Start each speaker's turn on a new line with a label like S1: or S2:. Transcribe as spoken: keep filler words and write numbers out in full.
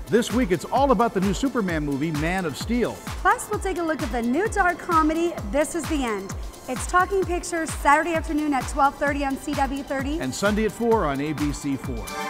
S1: This week, it's all about the new Superman movie, Man of Steel.
S2: Plus, we'll take a look at the new dark comedy, This Is the End. It's Talking Pictures, Saturday afternoon at twelve thirty on C W thirty.
S1: And Sunday at four on A B C four.